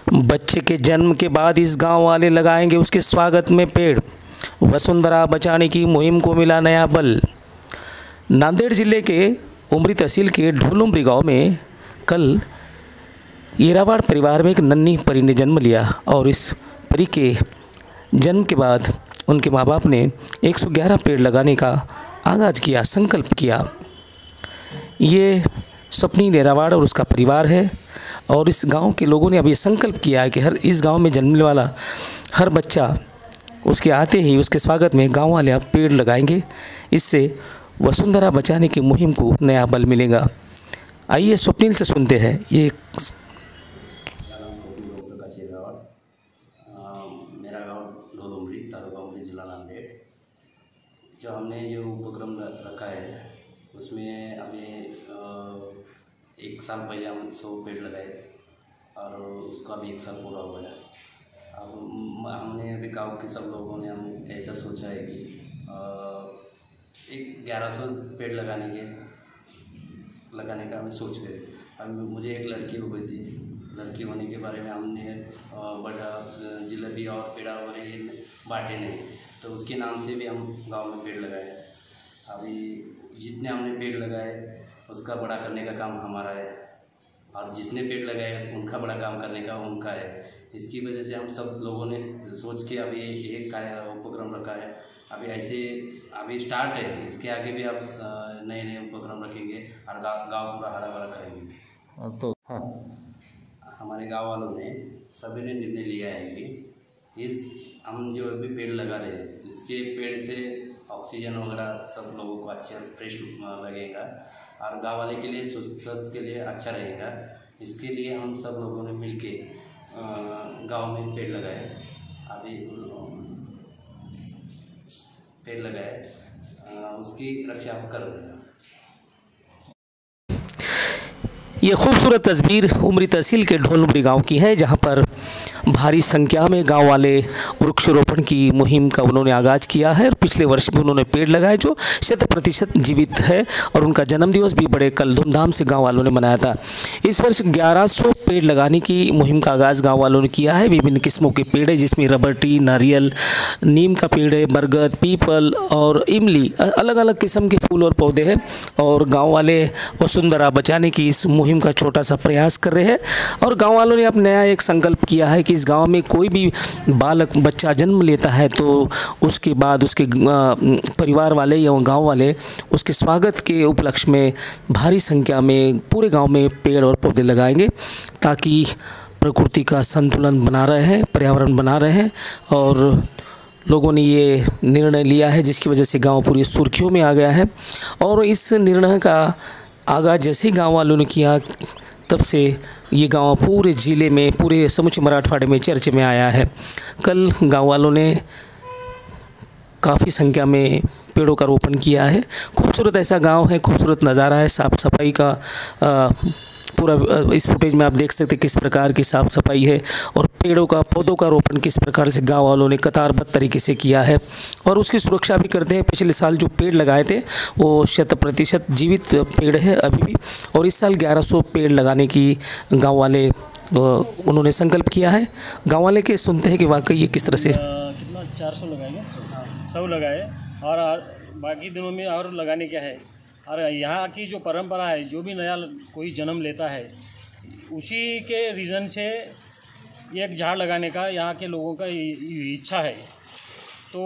बच्चे के जन्म के बाद इस गांव वाले लगाएंगे उसके स्वागत में पेड़। वसुंधरा बचाने की मुहिम को मिला नया बल। नांदेड़ जिले के उमरी तहसील के ढोलुमरी गांव में कल येरावाड़ परिवार में एक नन्ही परी ने जन्म लिया और इस परी के जन्म के बाद उनके माँ बाप ने 111 पेड़ लगाने का आगाज़ किया, संकल्प किया। ये स्वप्निल येरावाड़ और उसका परिवार है और इस गांव के लोगों ने अब ये संकल्प किया है कि इस गांव में जन्मने वाला हर बच्चा उसके आते ही उसके स्वागत में गांव वाले अब पेड़ लगाएंगे। इससे वसुंधरा बचाने की मुहिम को नया बल मिलेगा। आइए स्वप्निल से सुनते हैं ये। मेरा गांव ढोलुमरी, तालुका उमरी, जिला नांदेड़। जो हमने जो उपक्रम रखा है उसमें अभी 1 साल पहले हम 100 पेड़ लगाए और उसका भी 1 साल पूरा हो गया। अब हमने अभी गांव के सब लोगों ने हम ऐसा सोचा है कि 1100 पेड़ लगाने का हमें सोच गए। अब मुझे एक लड़की हो गई थी। लड़की होने के बारे में हमने बड़ा जलेबी और पेड़ा वगैरह बांटे नहीं, तो उसके नाम से भी हम गांव में पेड़ लगाए। अभी जितने हमने पेड़ लगाए उसका बड़ा करने का काम हमारा है और जिसने पेड़ लगाए उनका बड़ा काम करने का उनका है। इसकी वजह से हम सब लोगों ने सोच के अभी एक उपक्रम रखा है। अभी स्टार्ट है, इसके आगे भी आप नए नए उपक्रम रखेंगे और गाँव पूरा हरा भरा करेंगे। तो हाँ, हमारे गाँव वालों ने सभी ने निर्णय लिया है कि हम जो अभी पेड़ लगा रहे हैं इसके पेड़ से ऑक्सीजन वगैरह सब लोगों को अच्छा फ्रेश लगेगा और गाँव वाले के लिए स्वास्थ्य के लिए अच्छा रहेगा। इसके लिए हम सब लोगों ने मिलके गांव में पेड़ लगाए। अभी पेड़ लगाए, उसकी रक्षा हम कर रहे हैं। ये खूबसूरत तस्वीर उमरी तहसील के ढोलुमरी गांव की है, जहां पर भारी संख्या में गांव वाले वृक्षारोपण की मुहिम का उन्होंने आगाज़ किया है और पिछले वर्ष भी उन्होंने पेड़ लगाए जो 100% जीवित है और उनका जन्मदिवस भी बड़े कल धूमधाम से गांव वालों ने मनाया था। इस वर्ष 1100 पेड़ लगाने की मुहिम का आगाज़ गांव वालों ने किया है। विभिन्न किस्मों के पेड़ है जिसमें रबर ट्री, नारियल, नीम का पेड़ है, बरगद, पीपल और इमली, अलग अलग किस्म के फूल और पौधे हैं और गाँव वाले वसुंधरा बचाने की इस मुहिम का छोटा सा प्रयास कर रहे हैं। और गाँव वालों ने अब नया एक संकल्प किया है कि इस गांव में कोई भी बच्चा जन्म लेता है तो उसके बाद उसके परिवार वाले या गांव वाले उसके स्वागत के उपलक्ष्य में भारी संख्या में पूरे गांव में पेड़ और पौधे लगाएंगे ताकि प्रकृति का संतुलन बना रहे हैं, पर्यावरण बना रहे हैं। और लोगों ने ये निर्णय लिया है जिसकी वजह से गांव पूरी सुर्खियों में आ गया है। और इस निर्णय का आगाज़ जैसे ही गाँव वालों ने किया तब से ये गांव पूरे ज़िले में, पूरे समूचे मराठवाड़े में चर्चा में आया है। कल गांव वालों ने काफ़ी संख्या में पेड़ों का रोपण किया है। खूबसूरत ऐसा गांव है, खूबसूरत नज़ारा है, साफ़ सफाई का पूरा इस फुटेज में आप देख सकते हैं किस प्रकार की साफ़ सफाई है और पेड़ों का, पौधों का रोपण किस प्रकार से गांव वालों ने कतारबद्ध तरीके से किया है और उसकी सुरक्षा भी करते हैं। पिछले साल जो पेड़ लगाए थे वो 100% जीवित पेड़ है अभी भी और इस साल 1100 पेड़ लगाने की गाँव वाले उन्होंने संकल्प किया है। गाँव वाले के सुनते हैं कि वाकई ये किस तरह से कितना 400 लगाएंगे, 100 लगाए और बाकी दिनों में और लगाने क्या है। और यहाँ की जो परंपरा है, जो भी नया कोई जन्म लेता है उसी के रीज़न से एक झाड़ लगाने का यहाँ के लोगों का इच्छा है। तो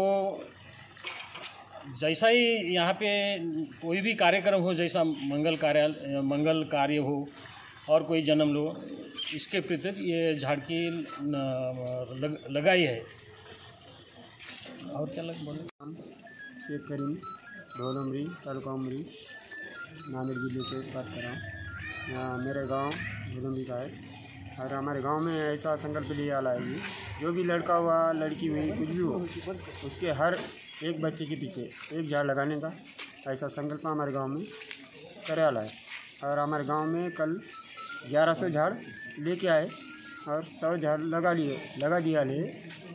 जैसा ही यहाँ पे कोई भी कार्यक्रम हो, जैसा मंगल कार्य हो और कोई जन्म लो, इसके प्रति ये झाड़ की लगाई है। और क्या बोले? शेख करीम, ढोलुमरी, तालुका उमरी, नांदेड़ जिले से बात कर रहा हूँ। मेरे गांव ढोलुमरी का है और हमारे गांव में ऐसा संकल्प लिया है कि जो भी लड़का हुआ, लड़की हुई, कुछ भी हो, उसके हर एक बच्चे के पीछे एक झाड़ लगाने का ऐसा संकल्प हमारे गांव में करे वाला है। और हमारे गांव में कल 1100 झाड़ लेके आए और 100 झाड़ लगा दिया